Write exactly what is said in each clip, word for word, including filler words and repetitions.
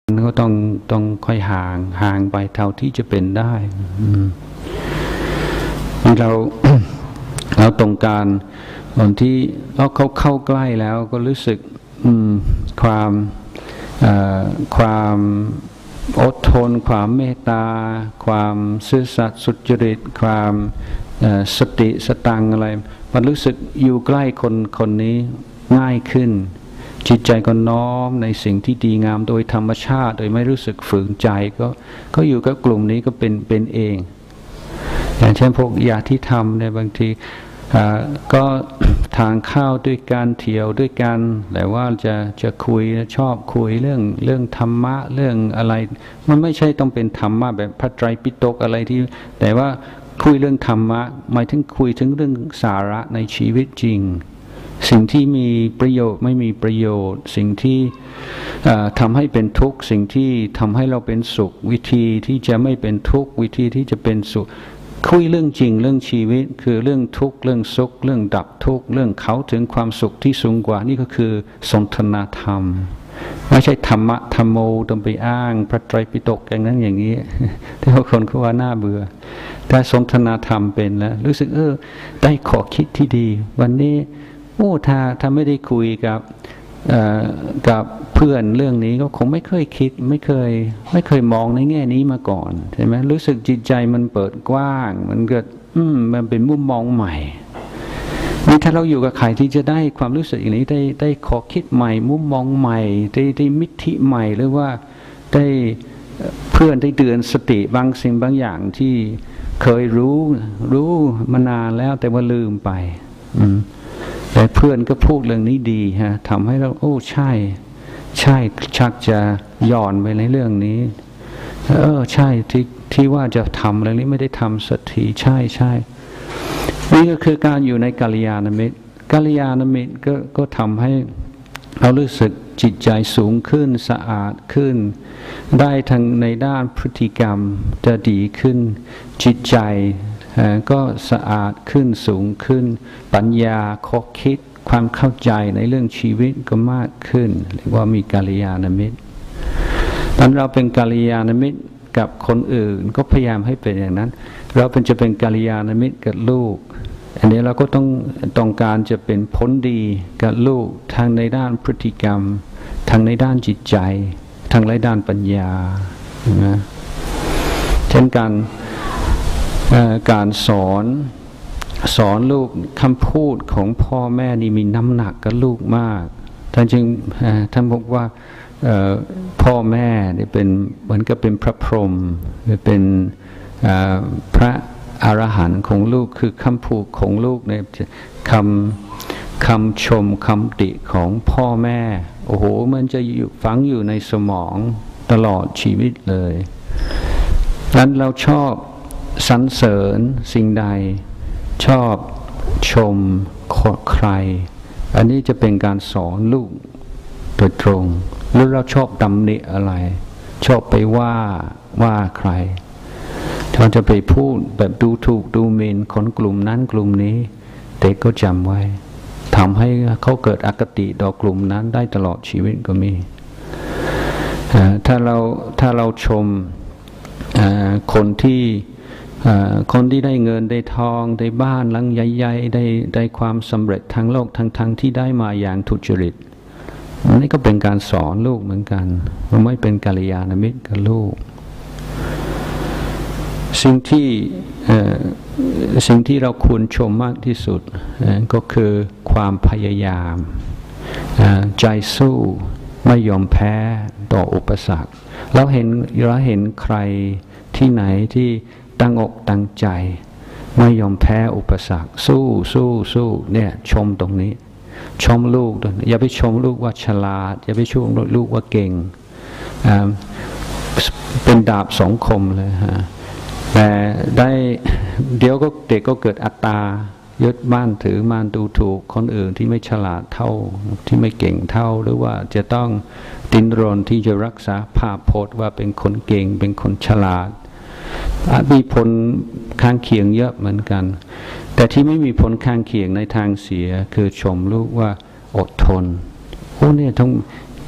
ก็ต้องต้องค่อยห่างห่างไปเท่าที่จะเป็นได้เรา เราตรงการตอนที่เราเขาเข้าใกล้แล้วก็รู้สึกความความอดทนความเมตตาความซื่อสัตย์สุจริตความสติสตังอะไรมันรู้สึกอยู่ใกล้คนคนนี้ง่ายขึ้นจิตใจก็น้อมในสิ่งที่ดีงามโดยธรรมชาติโดยไม่รู้สึกฝืนใจก็ก็อยู่กับกลุ่มนี้ก็เป็นเป็นเองอย่างเช่นพวกญาติธรรมในบางทีก็ทานข้าวด้วยการเที่ยวด้วยกันแต่ว่าจะจะคุยชอบคุยเรื่องเรื่องธรรมะเรื่องอะไรมันไม่ใช่ต้องเป็นธรรมะแบบพระไตรปิฎกอะไรที่แต่ว่าคุยเรื่องธรรมะหมายถึงคุยถึงเรื่องสาระในชีวิตจริงสิ่งที่มีประโยชน์ไม่มีประโยชน์สิ่งที่ทำให้เป็นทุกข์สิ่งที่ทำให้เราเป็นสุขวิธีที่จะไม่เป็นทุกข์วิธีที่จะเป็นสุขคุยเรื่องจริงเรื่องชีวิตคือเรื่องทุกข์เรื่องสุขเรื่องดับทุกข์เรื่องเขาถึงความสุขที่สูงกว่านี่ก็คือสนทนาธรรมไม่ใช่ธรรมะธรรมโมต้องไปอ้างพระไตรปิฎกอย่างนั้นอย่างนี้แต่บางคนเขาว่าน่าเบื่อแต่สนทนาธรรมเป็นแล้วรู้สึกเออได้ขอคิดที่ดีวันนี้โอ้ถ้าถ้าไม่ได้คุยกับกับเพื่อนเรื่องนี้ก็คงไม่เคยคิดไม่เคยไม่เคยมองในแง่นี้มาก่อนใช่ไหมรู้สึกจิตใจมันเปิดกว้างมันเกิดอืมมันเป็นมุมมองใหม่นี่ถ้าเราอยู่กับใครที่จะได้ความรู้สึกอย่างนี้ได้ได้ขอคิดใหม่มุมมองใหม่ได้ได้มิติใหม่หรือว่าได้เพื่อนได้เตือนสติบางสิ่งบางอย่างที่เคยรู้รู้มานานแล้วแต่ว่าลืมไปอืมแต่เพื่อนก็พูดเรื่องนี้ดีฮะทำให้เราโอ้ใช่ใช่ชักจะย่อนไปในเรื่องนี้เออใช่ที่ที่ว่าจะทำเรื่องนี้ไม่ได้ทำสักทีใช่ใช่นี่ก็คือการอยู่ในกัลยาณมิตรกัลยาณมิตรก็ก็ทำให้เรารู้สึกจิตใจสูงขึ้นสะอาดขึ้นได้ทั้งในด้านพฤติกรรมจะดีขึ้นจิตใจก็สะอาดขึ้นสูงขึ้นปัญญาข้อคิดความเข้าใจในเรื่องชีวิตก็มากขึ้นเรียกว่ามีกัลยาณมิตรตอนเราเป็นกัลยาณมิตรกับคนอื่นก็พยายามให้เป็นอย่างนั้นเราเป็นจะเป็นกัลยาณมิตรกับลูกอันนี้เราก็ต้องต้องการจะเป็นผลดีกับลูกทางในด้านพฤติกรรมทางในด้านจิตใจทางในด้านปัญญานะเช่นกันการสอนสอนลูกคำพูดของพ่อแม่นี่มีน้ำหนักกับลูกมากท่านจึงท่านบอกว่าพ่อแม่นี่เป็นเหมือนกับเป็นพระพรหมเป็นพระอรหันต์ของลูกคือคำพูดของลูกในคำคำชมคำติของพ่อแม่โอ้โหมันจะฝังอยู่ในสมองตลอดชีวิตเลยนั้นเราชอบสรรเสริญสิ่งใดชอบชมใครอันนี้จะเป็นการสอนลูกโดยตรงหรือเราชอบตำหนิอะไรชอบไปว่าว่าใครเราจะไปพูดแบบดูถูกดูหมิ่นคนกลุ่มนั้นกลุ่มนี้เด็กก็จำไว้ทำให้เขาเกิดอคติต่อกลุ่มนั้นได้ตลอดชีวิตก็มีถ้าเราถ้าเราชมคนที่คนที่ได้เงินได้ทองได้บ้านหลังใหญ่ๆได้ได้ความสำเร็จทางโลกทั้งทั้งที่ได้มาอย่างทุจริตนี่ก็เป็นการสอนลูกเหมือนกันมันไม่เป็นกัลยาณมิตรกับลูกสิ่งที่สิ่งที่เราควรชมมากที่สุดก็คือความพยายามใจสู้ไม่ยอมแพ้ต่ออุปสรรคเราเห็นเราเห็นใครที่ไหนที่ตั้งอกตั้งใจไม่ยอมแพ้อุปสรรคสู้สู้สู้เนี่ยชมตรงนี้ชมลูกด้วยอย่าไปชมลูกว่าฉลาดอย่าไปชมลูกว่าเก่งเป็นดาบสองคมเลยฮะแต่ได้เดี๋ยวก็เด็กก็เกิดอัตตายึดมั่นถือมั่นดูถูกคนอื่นที่ไม่ฉลาดเท่าที่ไม่เก่งเท่าหรือว่าจะต้องดิ้นรนที่จะรักษาภาพพจน์ว่าเป็นคนเก่งเป็นคนฉลาดมีผลข้างเคียงเยอะเหมือนกันแต่ที่ไม่มีผลข้างเคียงในทางเสียคือชมลูกว่าอดทนโอ้เนี่ยต้อง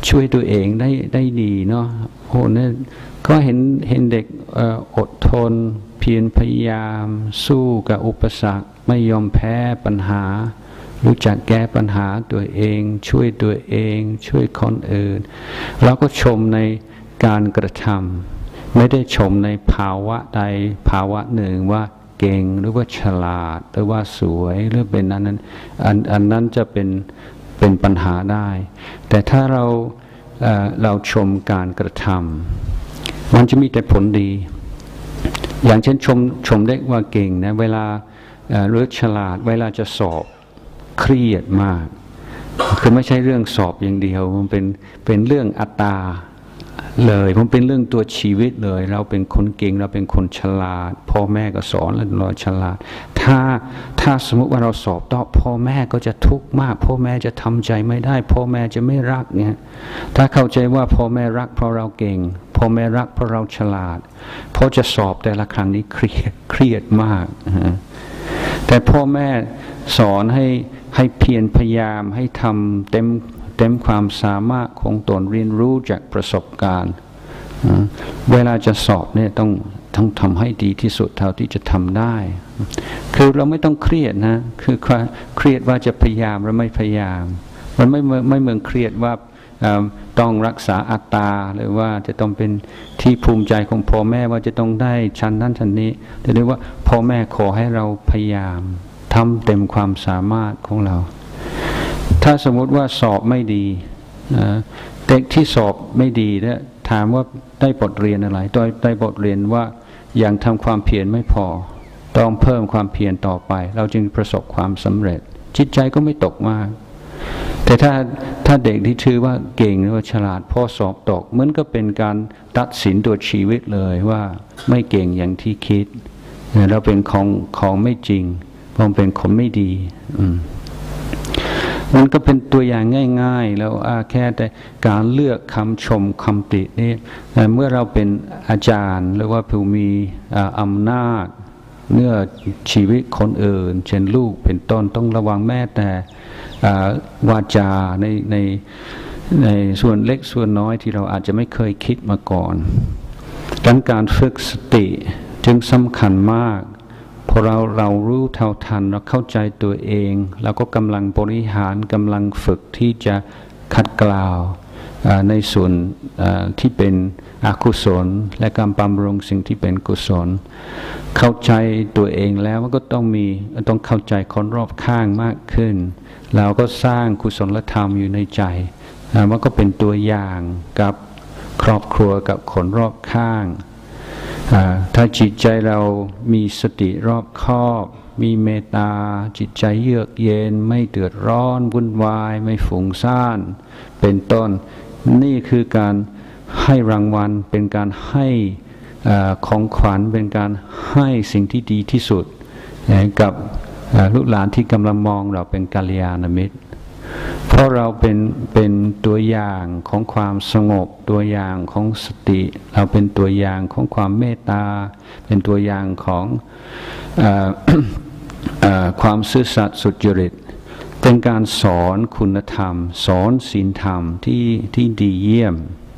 ช่วยตัวเองได้ได้ดีเนาะโอ้เนี่ยก็เห็นเห็นเด็กอดทนเพียรพยายามสู้กับอุปสรรคไม่ยอมแพ้ปัญหารู้จักแก้ปัญหาตัวเองช่วยตัวเองช่วยคนอื่นแล้วก็ชมในการกระทำไม่ได้ชมในภาวะใดภาวะหนึ่งว่าเก่งหรือว่าฉลาดหรือว่าสวยหรือเป็นอันนั้นอันอันนั้นจะเป็นเป็นปัญหาได้แต่ถ้าเราเอ่อเราชมการกระทำมันจะมีแต่ผลดีอย่างเช่นชมชมเด็กว่าเก่งนะเวลาเอ่อหรือฉลาดเวลาจะสอบเครียดมากคือไม่ใช่เรื่องสอบอย่างเดียวมันเป็นเป็นเรื่องอัตตาเลยมันเป็นเรื่องตัวชีวิตเลยเราเป็นคนเก่งเราเป็นคนฉลาดพ่อแม่ก็สอนแล้วเราฉลาดถ้าถ้าสมมติว่าเราสอบตกพ่อแม่ก็จะทุกข์มากพ่อแม่จะทำใจไม่ได้พ่อแม่จะไม่รักเนี่ยถ้าเข้าใจว่าพ่อแม่รักเพราะเราเก่งพ่อแม่รักเพราะเราฉลาดพอจะสอบแต่ละครั้งนี้เครียดเครียดมากแต่พ่อแม่สอนให้ให้เพียรพยายามให้ทำเต็มเต็มความสามารถของตนเรียนรู้จากประสบการณ์เวลาจะสอบเนี่ยต้องต้องทำให้ดีที่สุดเท่าที่จะทำได้คือเราไม่ต้องเครียดนะคือเครียดว่าจะพยายามหรือไม่พยายามมันไม่ไม่เหมือนเครียดว่าต้องรักษาอัตตาหรือว่าจะต้องเป็นที่ภูมิใจของพ่อแม่ว่าจะต้องได้ชั้นนั้นชั้นนี้แต่เรียกว่าพ่อแม่ขอให้เราพยายามทำเต็มความสามารถของเราถ้าสมมติว่าสอบไม่ดีเด็กที่สอบไม่ดีเนี่ยถามว่าได้บทเรียนอะไรได้ได้บทเรียนว่ายังทำความเพียรไม่พอต้องเพิ่มความเพียรต่อไปเราจึงประสบความสำเร็จจิตใจก็ไม่ตกมากแต่ถ้าถ้าเด็กที่ชื่อว่าเก่งหรือว่าฉลาดพอสอบตกมันก็เป็นการตัดสินตัวชีวิตเลยว่าไม่เก่งอย่างที่คิดเราเป็นของของไม่จริงเราเป็นคนไม่ดีอืมมันก็เป็นตัวอย่างง่ายๆแล้วแค่แต่การเลือกคำชมคำตินี่เมื่อเราเป็นอาจารย์หรือว่าผู้มีอำนาจเนื้อชีวิตคนอื่นเช่นลูกเป็นต้นต้องระวังแม้แต่วาจาในในในส่วนเล็กส่วนน้อยที่เราอาจจะไม่เคยคิดมาก่อนดังการฝึกสติจึงสำคัญมากพอเราเรารู้เท่าทันเราเข้าใจตัวเองเราก็กำลังบริหารกำลังฝึกที่จะขัดเกลาในส่วนที่เป็นอกุศลและการบำรุงสิ่งที่เป็นกุศลเข้าใจตัวเองแล้วมันก็ต้องมีต้องเข้าใจคนรอบข้างมากขึ้นเราก็สร้างกุศลธรรมอยู่ในใจมันก็เป็นตัวอย่างกับครอบครัวกับคนรอบข้างถ้าจิตใจเรามีสติรอบคอบมีเมตตาจิตใจเยือกเย็นไม่เดือดร้อนวุ่นวายไม่ฟุ้งซ่านเป็นต้นนี่คือการให้รางวัลเป็นการให้ของขวัญเป็นการให้สิ่งที่ดีที่สุดกับลูกหลานที่กำลังมองเราเป็นกัลยาณมิตรเพราะเราเป็นเป็นตัวอย่างของความสงบตัวอย่างของสติเราเป็นตัวอย่างของความเมตตาเป็นตัวอย่างของเอ่อ เอ่อความซื่อสัตย์สุจริตเป็นการสอนคุณธรรมสอนศีลธรรมที่ที่ดีเยี่ยม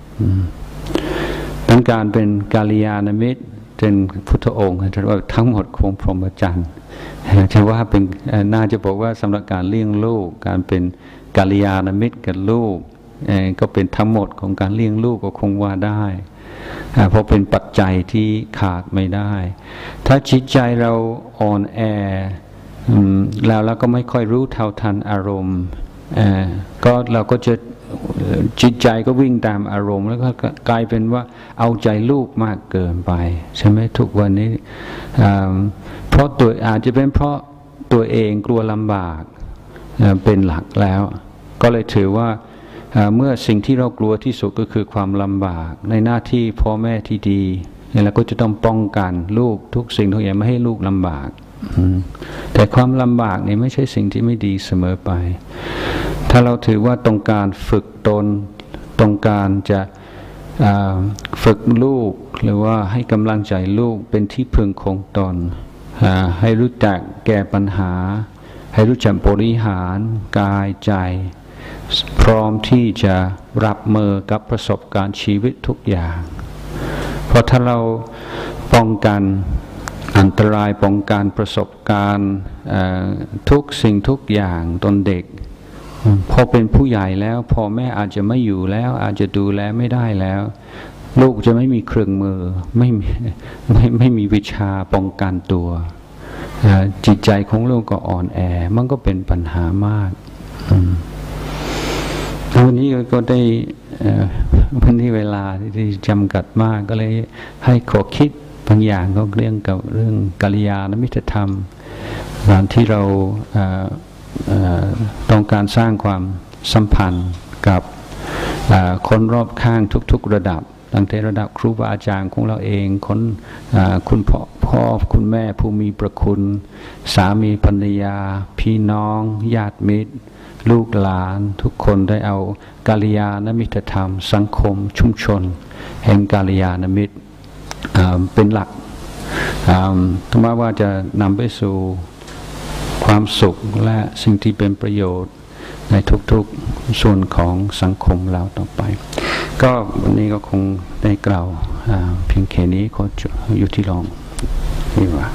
ดังการเป็นกัลยาณมิตรเป็นพุทธองค์จะว่าทั้งหมดของพรหมจรรย์จะว่าเป็นน่าจะบอกว่าสำหรับการเลี้ยงลูกการเป็นกัลยาณมิตรกับลูกก็เป็นทั้งหมดของการเลี้ยงลูกก็คงว่าได้เพราะเป็นปัจจัยที่ขาดไม่ได้ถ้าจิตใจเราอ่อนแอแล้วเราก็ไม่ค่อยรู้เท่าทันอารมณ์ก็เราก็จะจิตใจก็วิ่งตามอารมณ์แล้วก็กลายเป็นว่าเอาใจลูกมากเกินไปใช่ไหมทุกวันนี้เพราะตัวอาจจะเป็นเพราะตัวเองกลัวลำบากเป็นหลักแล้วก็เลยถือว่าเมื่อสิ่งที่เรากลัวที่สุดก็คือความลำบากในหน้าที่พ่อแม่ที่ดีเราก็จะต้องป้องกันลูกทุกสิ่งทุกอย่างไม่ให้ลูกลำบากแต่ความลำบากนี่ไม่ใช่สิ่งที่ไม่ดีเสมอไปถ้าเราถือว่าต้องการฝึกตนต้องการจะฝึกลูกหรือว่าให้กำลังใจลูกเป็นที่พึ่งของตนให้รู้จักแก้ปัญหาให้รู้จักบริหารกายใจพร้อมที่จะรับมือกับประสบการณ์ชีวิตทุกอย่าง เพราะถ้าเราป้องกันอันตรายป้องกันประสบการณ์ทุกสิ่งทุกอย่างตอนเด็กพอเป็นผู้ใหญ่แล้วพ่อแม่อาจจะไม่อยู่แล้วอาจจะดูแลไม่ได้แล้วลูกจะไม่มีเครื่องมือไม่ไม่ไม่มีวิชาป้องกันตัวจิตใจของลูกก็อ่อนแอมันก็เป็นปัญหามากวันนี้ก็ได้วันนี้เวลาที่จำกัดมากก็เลยให้ขอคิดบางอย่างก็เรื่องกับเรื่องกัลยาณมิตรธรรมการที่เราต้องการสร้างความสัมพันธ์กับคนรอบข้างทุกๆระดับตั้งแต่ระดับครูบาอาจารย์ของเราเองคนคุณพ่อพ่อคุณแม่ผู้มีประคุณสามีภรรยาพี่น้องญาติมิตรลูกหลานทุกคนได้เอากัลยาณมิตรธรรมสังคมชุมชนแห่งกัลยาณมิตรเป็นหลักถึงแม้ว่าจะนำไปสู่ความสุขและสิ่งที่เป็นประโยชน์ในทุกๆส่วนของสังคมเราต่อไปก็วันนี้ก็คงได้กล่าวเพียงแค่นี้ขออยู่ที่รองนี่ว่า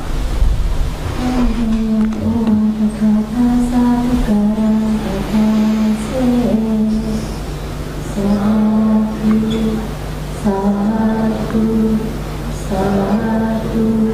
สาธุสาธุ